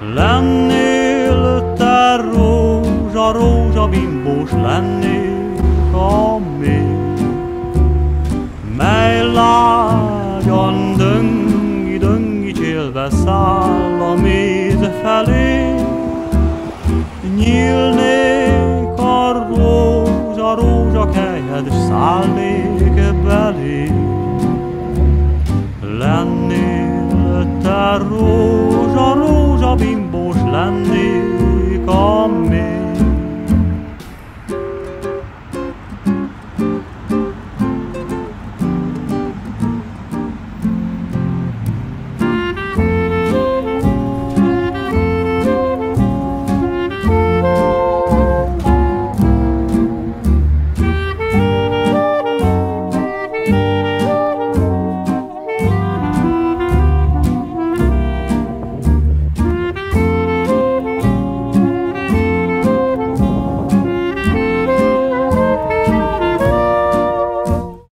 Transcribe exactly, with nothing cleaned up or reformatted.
Lennél te rózsa, rózsabimbós lennél a mély, mely lágyan döngi, döngi csélve száll a méz felé. Nyílnék a rózsa, rózsa kelyed, s szállnék belé. Lennél te rózsa,